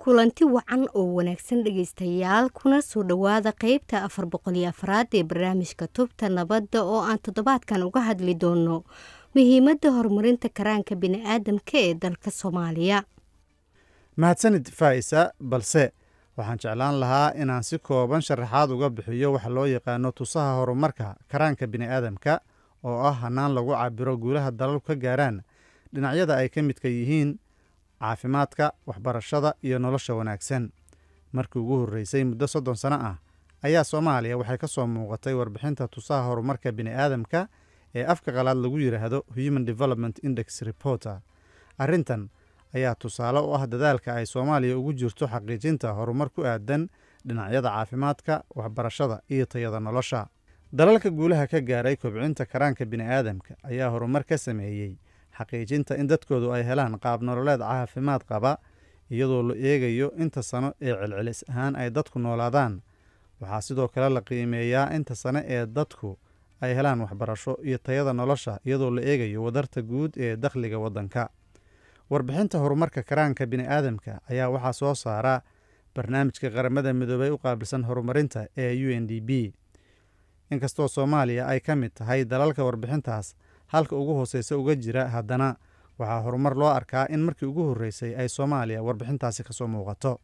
kulanti wacan oo wanaagsan dhegaystayaal kuna soo dhowaada qaybta 404 ee barnaamijka tubta nabadda oo aan toddobaadkan uga hadli doono muhiimadda horumarinta karaanka bini'aadamka ee dalka Soomaaliya. mahadsanid Faisa, balse waxaan jeclaan lahaa inaan si kooban sharaxaad uga bixiyo waxa loo yaqaano tusaha horumarka karaanka bini'aadamka oo ah hanaan lagu cabiro guulaha dalalku ka gaaraan dhinacyada ay ka midka yihiin caafimaadka, waxbarashada iyo nolosha wanaagsan. markii ugu horreysay muddo 30 sano ah ayaa Soomaaliya waxay ka soo muuqatay warbixinta tusaha horumarka bini'aadamka ee afka qalaad lagu yiraahdo Human Development Index Report. arrintan ayaa tusaale u ah dadaalka ay Soomaaliya ugu jirto xaqiijinta horumar ku aadan dhinacyada caafimaadka, waxbarashada iyo tayada nolosha. dalalka guulaha ka gaaray kobcinta karaanka bini'aadamka ayaa horumar ka sameeyey xaqiijinta in dadkoodu ay helaan qaab nololeed caafimaad qaba iyadoo la eegayo inta sano ee celcelis ahaan ay dadku noolaadaan. waxaa sidoo kale la qiimeeyaa inta sano ee dadku ay helaan waxbarasho iyo tayada nolosha iyadoo la eegayo wadarta guud ee dakhliga waddanka. warbixinta horumarka karaanka bini'aadamka ayaa waxaa soo saara barnaamijka qaramada midoobay u qaabilsan horumarinta ee UNDP. inkastoo Soomaaliya ay ka mid tahay dalalka warbixintaas halka ugu hooseysa uga jira, haddana waxaa horumar loo arkaa in markii ugu horreysay ay Soomaaliya warbixintaasi ka soo muuqato.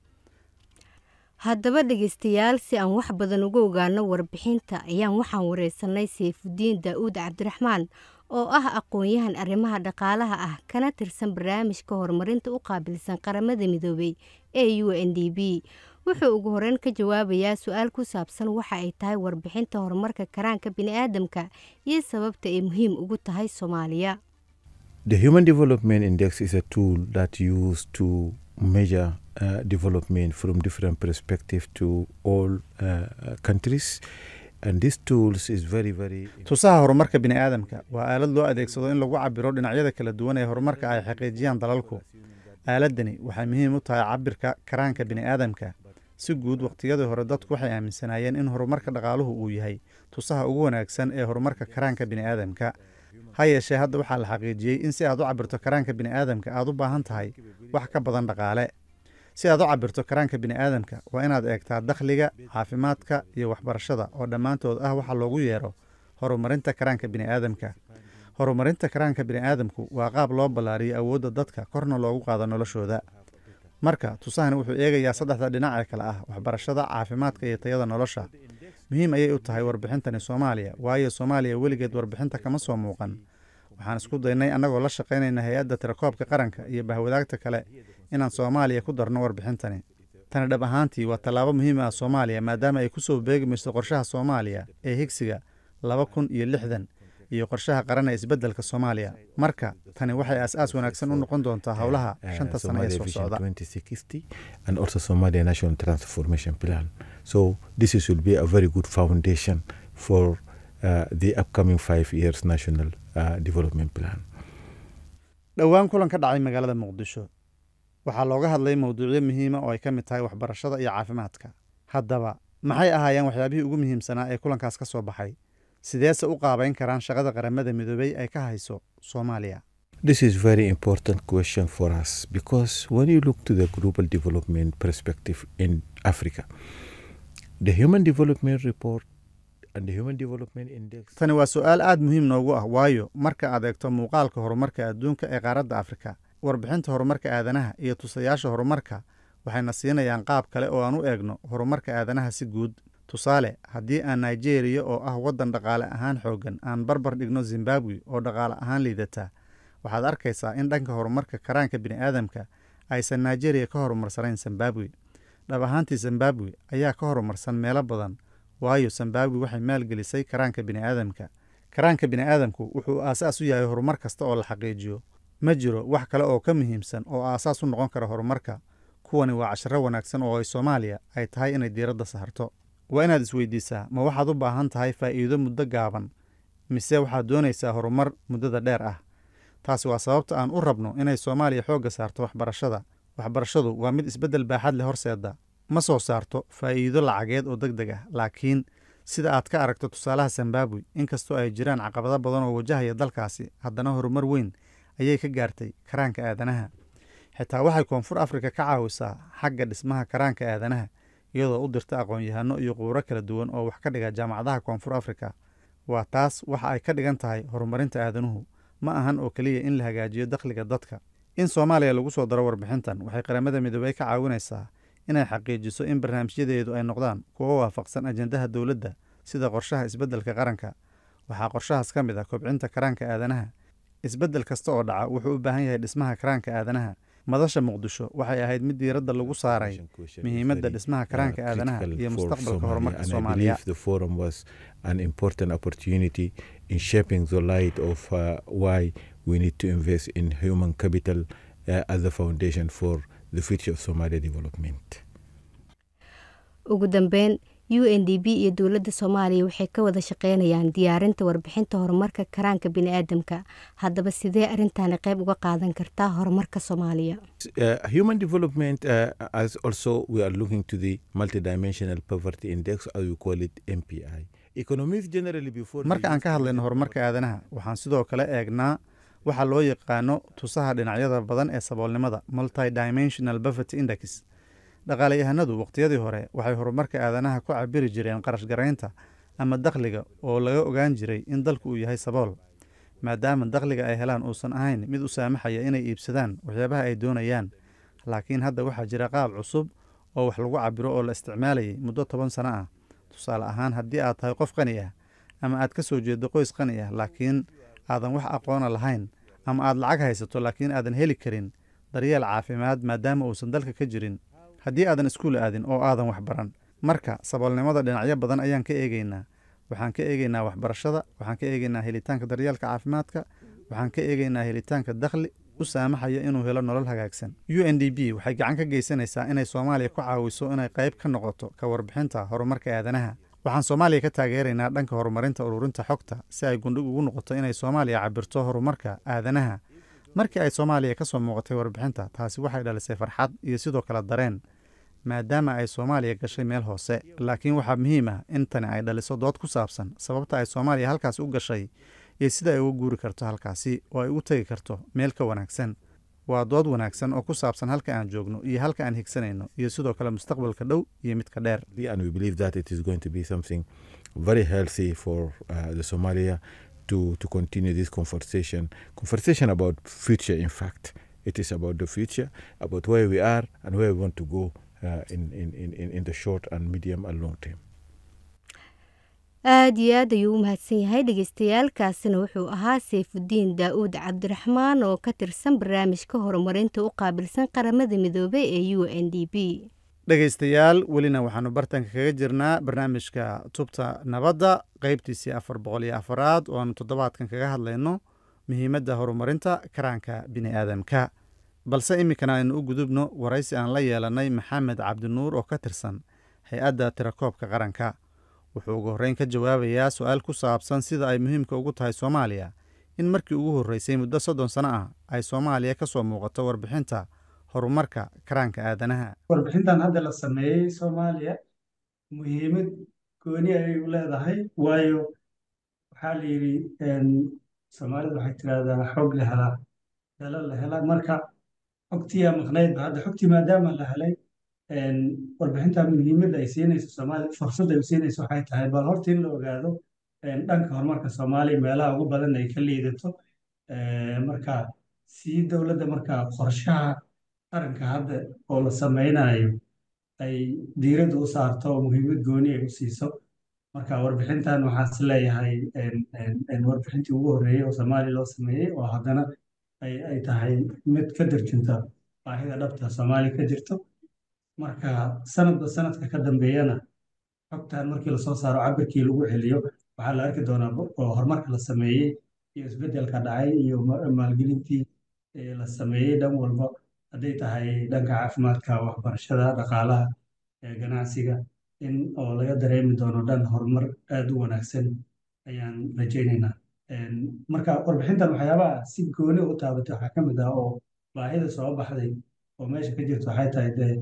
haddaba dhegaystayaal, si aan wax badan uga ogaano warbixinta ayaan waxaan wareysanay Sayfudiin Daa'uud Cabdiraxmaan oo ah aqoon-yahan arrimaha dhaqaalaha ah kana tirsan barnaamijka horumarinta u qaabilsan qaramada midoobay ee UNDP. wuxuu ugu horeyn ka jawaabayaa su-aal ku saabsan waxa ay tahay warbixinta horumarka karaanka bini'aadamka iyo sababta ay muhiim ugu tahay Soomaaliya. The Human Development Index is a tool that used to measure development from different perspectives to all countries. And these tools is very tusaha horumarka bini'aadamka waa aalad loo adeegsado in lagu cabiro dhinacyada kala duwan ee horumarka ay xaqiijiyaan dalalku. aaladani waxay muhiim u tahay cabirka karaanka bini'aadamka. si guud waqtiyadii hore dadku waxay aaminsanaayeen in horumarka dhaqaaluhu uu yahay tusaha ugu wanaagsan ee horumarka karaanka bini'aadamka. ha yeeshee hadda waxaa la xaqiijiyey in si aad u cabirto karaanka bini'aadamka aad u baahan tahay wax ka badan dhaqaale. si aad u cabirto karaanka bini'aadamka waa inaad eegtaa dakhliga, caafimaadka iyo waxbarashada oo dhammaantood ah waxa loogu yeero horumarinta karaanka bini'aadamka. horumarinta karaanka bini'aadamku waa qaab loo ballaariyo awoodda dadka korna loogu qaado noloshooda. marka tusahani wuxuu eegayaa saddexda dhinac ee kale ah waxbarashada, caafimaadka iyo tayada nolosha. muhiim ayay u tahay warbixintani Soomaaliya, waayo Soomaaliya weligeed warbixinta kama soo muuqan. waxaan isku daynay annagoo la shaqaynayna hay-adda tirakoobka qaranka iyo bahwadaagta kale inaan Soomaaliya ku darno warbixintani. tani dhab ahaantii waa tallaabo muhiim ah Soomaaliya maadaama ay ku soo beegmayso qorshaha Soomaaliya ee higsiga 2060 iyo qorshaha qaran ee isbeddelka Soomaaliya. marka tani waxay aas wanaagsan u noqon doontaa howlaha 5 sano ee soo socda. 2060 and also Somalia National Transformation Plan. So this will be a very good foundation for the upcoming 5 years National Development Plan. dhowaan kulan ka dhacay magaalada Muqdisho waxaa looga hadlay mowduucyo muhiim ah oo ay ka mid tahay waxbarashada iyo caafimaadka. haddaba maxay ahaayeen waxyaabihii ugu muhiimsanaa ee kulankaas ka soo baxay? sideese u qaabayn karaan shaqada qaramada midoobay ay ka hayso Soomaaliya? This is very important question for us because when you look to the global development perspective in Africa, the Human Development Report and the Human Development Index. tani waa su'aal aad muhiim noogu ah, waayo marka aad eegto muuqaalka horumarka adduunka ee qaaradda Afrika, warbixinta horumarka aadanaha iyo tusayaasha horumarka waxayna siinayaan qaab kale oo aan u eegno horumarka aadanaha si guud. tusaale, haddii aan Nigeria oo ah waddan dhaqaale ahaan xooggan aan barbar dhigno Zimbabwe oo dhaqaale ahaan liidata, waxaad arkaysaa in dhanka horumarka karaanka bini'aadamka aysan Nigeria ka horumarsanayn Zimbabwe. dhab ahaantii Zimbabwe ayaa ka horumarsan meelo badan, waayo Zimbabwe waxay maalgelisay karaanka bini'aadamka. karaanka bini'aadamku wuxuu aasaas u yahay horumar kasta oo la xaqiijiyo. ma jiro wax kale oo ka muhiimsan oo aasaas u noqon kara horumarka. kuwani waa casharo wanaagsan oo ay Soomaaliya ay tahay inay diiradda saarto. waa inaad isweydiisaa, ma waxaad u baahan tahay faa'iido muddo gaaban mise waxaad doonaysaa horumar muddada dheer ah? taasi waa sababta aan u rabno inay Soomaaliya xoogga saarto waxbarashada. waxbarashadu waa mid isbeddel baaxad leh horseeda. ma soo saarto faa'iido lacageed oo degdeg ah, laakiin sida aad ka aragto tusaalaha Zimbabwe, inkastoo ay jiraan caqabado badan oo wajahaya dalkaasi, haddana horumar weyn ayay ka gaartay karaanka aadanaha. xitaa waxay koonfur afrika ka caawisaa xagga dhismaha karaanka aadanaha iyadoo u dirta aqoon-yahano iyo quuro kala duwan oo wax ka dhiga jaamacadaha koonfur afrika. waa taas waxa ay ka dhigan tahay horumarinta aadanuhu ma ahan oo keliya in la hagaajiyo dakhliga dadka. in soomaaliya lagu soo daro warbixintan waxay qaramada midoobey ka caawinaysaa inay xaqiijiso in barnaamijyadeedu ay noqdaan kuwo waafaqsan ajendaha dowladda sida qorshaha isbeddelka qaranka. waxaa qorshahaas ka mid ah kobcinta karaanka aadanaha. isbeddel kasta oo dhaca wuxuu u baahan yahay dhismaha karaanka aadanaha. madasha muqdisho waxay ahayd mid diiradda lagu saaray muhiimadda dhismaha karaanka aadanaha iyo mustaqbalka horumarka Soomaaliya. The forum was an important opportunity in shaping the light of why we need to invest in human capital as the foundation for the future of Somalia development. ugu dambeyn UNDP iyo dowladda Soomaaliya waxay ka wada shaqeynayaan diyaarinta warbixinta horumarka karaanka bini'aadamka. haddaba sidee arrintan qayb uga qaadan kartaa horumarka Soomaaliya? Human development, as also we are looking to the multidimensional poverty index, as we call it MPI. Economists generally before marka aan ka hadlayno horumarka aadanaha waxaan sidoo kale eegnaa waxa loo yaqaano tusaha dhinacyada badan ee saboolnimada multidimensional poverty index. dhaqaalayahanadu waqtiyadii hore waxay horumarka aadanaha ku cabiri jireen qarash garaynta ama dakhliga oo laga ogaan jiray in dalku uu yahay sabool, maadaama dakhliga ay helaan uusan ahayn mid u saamaxaya inay iibsadaan waxyaabaha ay doonayaan. laakiin hadda waxaa jira qaab cusub oo wax lagu cabiro oo la isticmaalayay muddo 10 sano ah. tusaale ahaan haddii aad tahay qof qani ah ama aad ka soo jeedo qoys qani ah laakiin aadan wax aqoona lahayn, ama aad lacag haysato laakiin aadan heli karin daryeel caafimaad maadaama uusan dalka ka jirin, haddii aadan iskuul aadin oo aadan wax baran. marka saboolnimada dhinacyo badan ayaan ka eegaynaa. waxaan ka eegaynaa waxbarashada, waxaan ka eegaynaa helitaanka daryeelka caafimaadka, waxaan ka eegaynaa helitaanka dakhli u saamaxaya inuu helo nolol hagaagsan. UNDP waxay gacan ka geysanaysaa inay Soomaaliya ku caawiso inay qayb ka noqoto ka warbixinta horumarka aadanaha. waxaan Soomaaliya ka taageeraynaa dhanka horumarinta ururinta xogta si ay gundhig ugu noqoto inay Soomaaliya cabirto horumarka aadanaha. markii ay Soomaaliya ka soo muuqatay warbixinta, taasi waxay dhalisay farxad iyo sidoo kale dareen maadaama ay Soomaaliya gashay meel hoose. laakiin waxaa muhiim ah in tani ay dhaliso dood ku saabsan sababta ay Soomaaliya halkaas u gashay iyo sida ay uga guuri karto halkaasi oo ay ugu tegi karto meel ka wanaagsan. waa dood wanaagsan oo ku saabsan halka aan joogno iyo halka aan higsanayno iyo sidoo kale mustaqbalka dhow iyo midka dheer. And we believe that it is going to be something very healthy for the Somalia to continue this conversation about future. In fact, it is about the future, about where we are and where we want to go in the short and medium and long term. aad iyo aad ayuu u mahadsan yahay dhegeystayaaalkaasina wuxuu ahaa Sayfudiin Daa'uud Cabdiraxmaan oo ka tirsan barnaamijka horumarinta u qaabilsan qaramada midoobay ee UNDP. dhegeystayaal welina waxaanu bartanka kaga jirnaa barnaamijka tubta nabadda qaybtiisii 404 oo aanu toddobaadkan kaga hadlayno muhiimadda horumarinta karaanka bini'aadamka. balse iminkana aynu u gudubno waraysi aan la yeelanay Maxamed Cabdinuur oo ka tirsan hay-adda tirakoobka qaranka. wuxuu ugu horreyn ka jawaabayaa su-aal ku saabsan sida ay muhiimka ugu tahay Soomaaliya in markii ugu horreysay muddo 30 sano ah ay Soomaaliya ka soo muuqato warbixinta horumarka karaanka aadanaha. warbixintan hadda la sameeyey Soomaaliya muhiimad gooni ay u leedahay, waayo waxaa la yidhi Soomaalidu waxay tiraahdaa xog la helaa dalo la helaa. marka xogtiyaa maqnaydba, hadda xogtii maadaama la helay warbixintan muhiimadda ay siinayso Soomaaliya, fursad ay u siinayso waxay tahay bal horta in la ogaado dhanka horumarka Soomaaliya meelaha ugu badan ay ka liidato. marka si dowladda marka qorshaha qaranka hadda oo la sameynayo ay diiradda u saarto oo muhiimad gooni ay u siiso. marka warbixintan waxaas leeyahay warbixintii ugu horreeyey oo Soomaaliya loo sameeyey oo haddana ay tahay mid ka tarjunta baahida dhabta Soomaaliya ka jirto. marka sanadba sanadka ka dambeeyana xogtan markii lasoo saaro cabirkii lagu celiyo waxaa la arki doonaa oo horumarka la sameeyey iyo isbeddelka dhacay iyo maalgelintii la sameeyey dhan walba, hadday tahay dhanka caafimaadka, waxbarashada, dhaqaalaha, ganacsiga, in oo laga dareemi doono dhan horumar aad u wanaagsan ayaan rajaynaynaa. marka warbixintan waxyaabaha si gooni u taabatay waxaa ka mid ah oo baahida soo baxday oo meesha ka jirta waxay tahay dee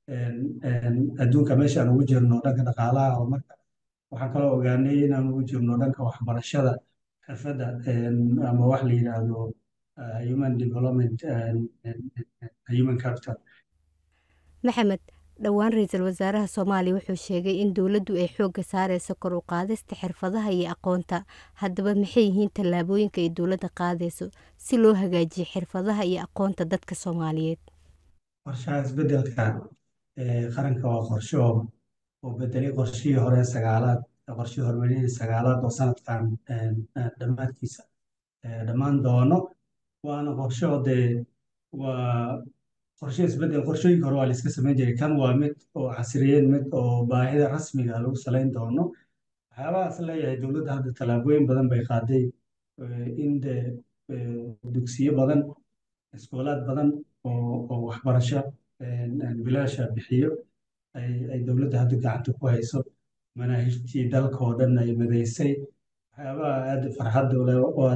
adduunka meesha aan ugu jirno dhanka dhaqaalaha horumarka. waxaan kaloo ogaanay inaan ugu jirno dhanka waxbarashada, xirfadda ama wax la yidhaahdo human development human capital. maxamed, dhowaan ra-iisul wasaaraha soomaaliya wuxuu sheegay in dowladdu ay xoogga saareyso kor u qaadista xirfadaha iyo aqoonta. haddaba maxay yihiin tallaabooyinka ay dowladda qaadayso si loo hagaajiyo xirfadaha iyo aqoonta dadka Soomaaliyeed? qorshaha isbedelka qaranka waa qorshe oo bedelay qorshihii hore qorshihii horumarinta sagaalaad oo sanadkan dhammaadkiisa dhammaan doono. waana qorshe oo waa qorshe isbedel. qorshooyinka hore waa la iska samayn jiray, kan waa mid oo casriyeed, mid oo baahida rasmiga lagu salayn doono. waxyaabahaas leeyahay dowladda hadda tallaabooyin badan bay qaaday in dugsiyo badan, iskoolaad badan oo waxbarasho bilaasha bixiyo ay dowladda hadda gacanta ku hayso. manaahijtii dalka oo dhan ay midaysay. waxyaabaha aad farxadda u leh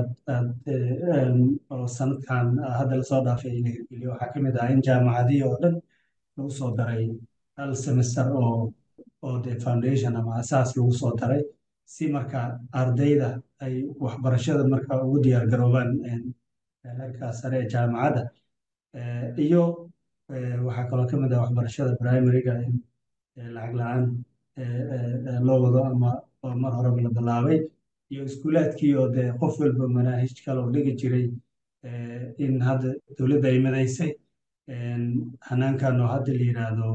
oo sanadkan hadda lasoo dhaafay in la hirgeliyo waxaa ka mid ah in jaamacadihii oo dhan lagu soo daray hal semester oo foundation ama asaas lagu soo daray, si marka ardayda ay waxbarashada marka ugu diyaar garoobaan heerka sare ee jaamacadda. iyo waxaa kaloo ka mid ah waxbarashada primary-ga in lacag la-aan loo wado ama mar horeba la bilaabay, iyo iskuulaadkii oo qof walba manaahij kale oo dhigi jiray in hadda dowladda ay midaysay. hanaankan oo hadda la yiraahdo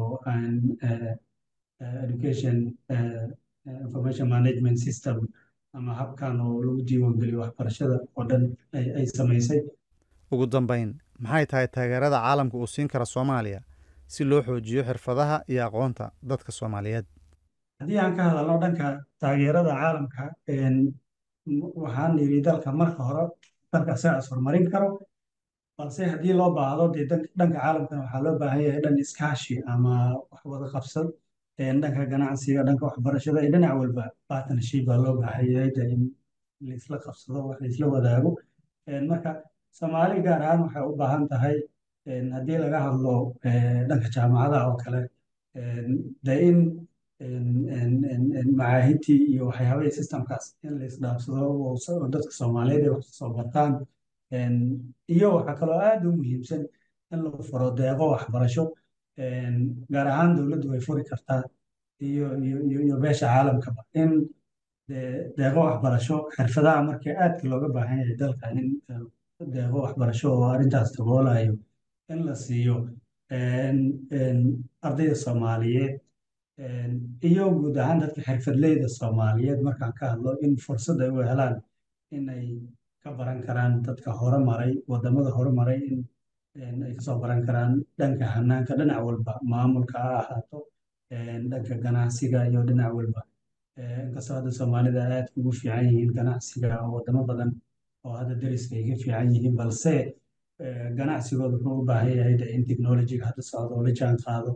education information management system ama habkan oo lagu diiwaangeliyo waxbarashada oo dhan ay samaysay. ugu dambayn, maxay tahay taageerada caalamka uu siin kara Soomaaliya si loo xoojiyo xirfadaha iyo aqoonta dadka Soomaaliyeed? haddii aan ka hadalno dhanka taageerada caalamka, waxaan yidhi dalka marka hore dalka isaga is horumarin karo, balse haddii loo baahdo dhanka caalamkana waxaa loo baahan yahay dhan iskaashi ama wax wada qabsad. dhanka ganacsiga, dhanka waxbarashada iyo dhinac walba partnership baa loo baahan yahay in laisla qabsado, wax laisla wadaago. marka Soomaali gaar ahaan waxay u baahan tahay haddii laga hadlo dhanka jaamacadaha oo kale in macaahidtii iyo waxyaabahii systemkaas in la isdhaafsado oo dadka Soomaaliyeed ay wax soo bartaan. iyo waxaa kaloo aad u muhiimsan in lagu furo deeqo waxbarasho. gaar ahaan dowladdu way furi kartaa iyo beesha caalamkaba in deeqo waxbarasho xirfadaha markii aadka looga baahan yahay dalka, in deeqo waxbarasho oo arrintaas daboolayo in la siiyo ardayda Soomaaliyeed iyo guud ahaan dadka xirfadleyda Soomaaliyeed. markaan ka hadlo in fursad ay u helaan in ay ka baran karaan dadka horumaray, wadamada horumaray, in ay kasoo baran karaan dhanka hanaanka dhinac walba, maamulka ha ahaato, dhanka ganacsiga iyo dhinac walba. inkastoo hadda Soomaalida aad ugu fiican yihiin ganacsiga oo wadamo badan oo hadda dariska ay ka fiican yihiin, balse ganacsigooda wuxuu u baahan yahay in technology-ga hadda socdo oo la jaan qaado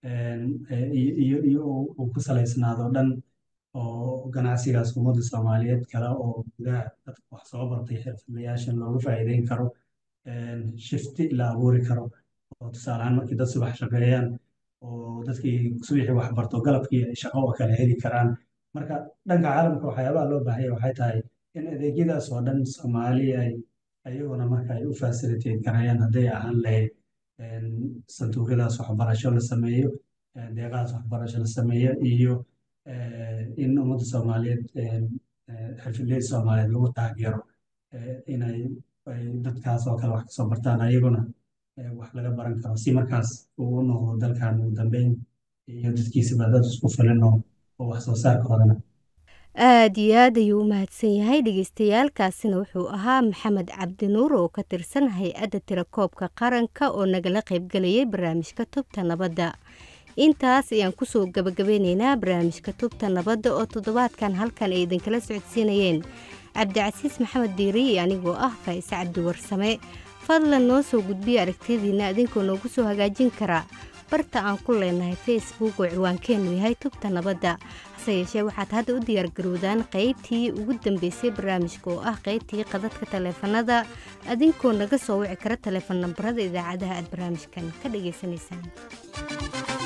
iyo uu ku salaysnaado dhan oo ganacsigaas ummadda Soomaaliyeed kale oo gudaha dadka wax soo bartay xirfadlayaashan looga faa'iideyn karo. shifti la abuuri karo oo tusaale ahaan markii dad subax shaqeeyaan oo dadkii subaxii wax barto galabkii ay shaqo oo kale heli karaan. marka dhanka caalamka waxyaabaha loo baahan yahay waxay tahay in adeegyadaas oo dhan Soomaaliya ayaguna marka ay u facilitate karayaan, hadday ahaan lahayd sanduuqyadaas waxbarasho la sameeyo, deeqahaas waxbarasho la sameeyo, iyo in ummadda Soomaaliyeed xirfadleyda Soomaaliyeed lagu taageero inay dadkaas oo kale wax kasoo bartaan, ayaguna wax laga baran karo si markaas uu u noqdo dalkan ugu dambeyn iyo dadkiisaba dad isku filan oo wax soo saarkoodana. aad iyo aad ayuu u mahadsan yahay dhegeystayaaalkaasina wuxuu ahaa maxamed cabdinuur oo ka tirsan hay-adda tirakoobka qaranka oo nagala qaybgalayay barnaamijka tubta nabadda. intaas ayaan kusoo gabagabeyneynaa barnaamijka tubta nabadda oo toddobaadkan halkan ay idinkala socodsiinayeen cabdicasiis maxamed diiri iyo anigoo ah Faa'ise Cabdi Warsame. fadlan noo soo gudbiya aragtiyadiina adinkoo noogu soo hagaajin karaa barta aan ku leenahay Facebook oo ciwaankeenu yahay tubta nabadda. hase yeeshee waxaad hadda u diyaargarowdaan qaybtii ugu dambeysay barnaamijka oo ah qaybtii qadadka taleefanada, adinkoo naga soo wici kara taleefan nambarada idaacadaha aad barnaamijkan ka dhageysanaysaan.